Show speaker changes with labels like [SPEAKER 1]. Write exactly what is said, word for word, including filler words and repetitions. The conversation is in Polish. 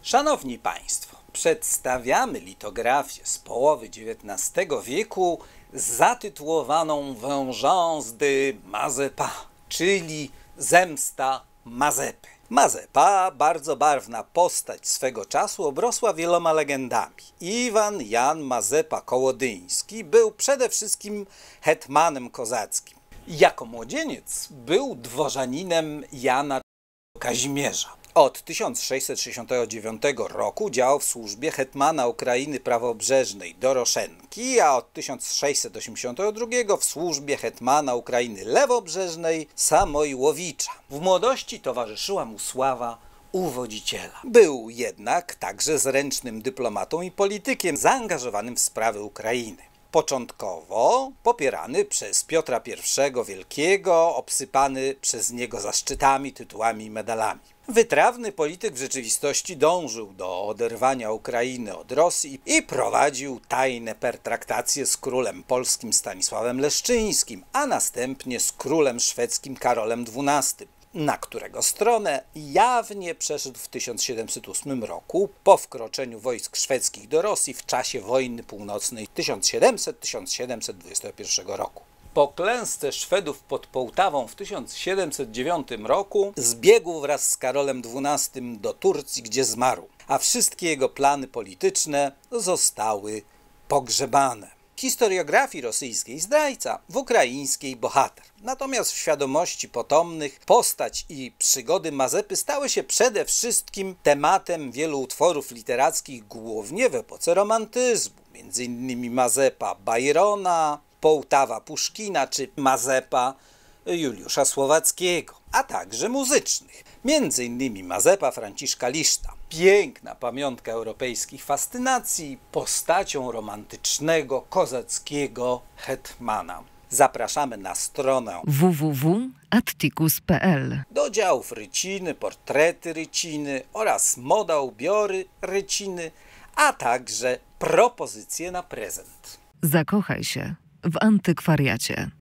[SPEAKER 1] Szanowni Państwo, przedstawiamy litografię z połowy dziewiętnastego wieku zatytułowaną Vengeance de Mazepa, czyli Zemsta Mazepy. Mazepa, bardzo barwna postać swego czasu, obrosła wieloma legendami. Iwan Jan Mazepa Kołodyński był przede wszystkim hetmanem kozackim. Jako młodzieniec był dworzaninem Jana Kazimierza. Od tysiąc sześćset sześćdziesiątego dziewiątego roku działał w służbie hetmana Ukrainy prawobrzeżnej Doroszenki, a od tysiąc sześćset osiemdziesiątego drugiego w służbie hetmana Ukrainy lewobrzeżnej Samojłowicza. W młodości towarzyszyła mu sława uwodziciela. Był jednak także zręcznym dyplomatą i politykiem zaangażowanym w sprawy Ukrainy. Początkowo popierany przez Piotra Pierwszego Wielkiego, obsypany przez niego zaszczytami, tytułami i medalami. Wytrawny polityk w rzeczywistości dążył do oderwania Ukrainy od Rosji i prowadził tajne pertraktacje z królem polskim Stanisławem Leszczyńskim, a następnie z królem szwedzkim Karolem dwunastym, na którego stronę jawnie przeszedł w tysiąc siedemset ósmym roku po wkroczeniu wojsk szwedzkich do Rosji w czasie wojny północnej tysiąc siedemset do tysiąc siedemset dwudziestego pierwszego roku. Po klęsce Szwedów pod Połtawą w tysiąc siedemset dziewiątym roku zbiegł wraz z Karolem dwunastym do Turcji, gdzie zmarł, a wszystkie jego plany polityczne zostały pogrzebane. W historiografii rosyjskiej zdrajca, w ukraińskiej bohater. Natomiast w świadomości potomnych postać i przygody Mazepy stały się przede wszystkim tematem wielu utworów literackich, głównie w epoce romantyzmu. Między innymi Mazepa Bajrona, Połtawa Puszkina czy Mazepa Juliusza Słowackiego, a także muzycznych. Między innymi Mazepa Franciszka Liszta. Piękna pamiątka europejskich fascynacji postacią romantycznego, kozackiego hetmana. Zapraszamy na stronę
[SPEAKER 2] w w w kropka atticus kropka p l
[SPEAKER 1] do działów ryciny, portrety ryciny oraz moda ubiory ryciny, a także propozycje na prezent.
[SPEAKER 2] Zakochaj się w antykwariacie.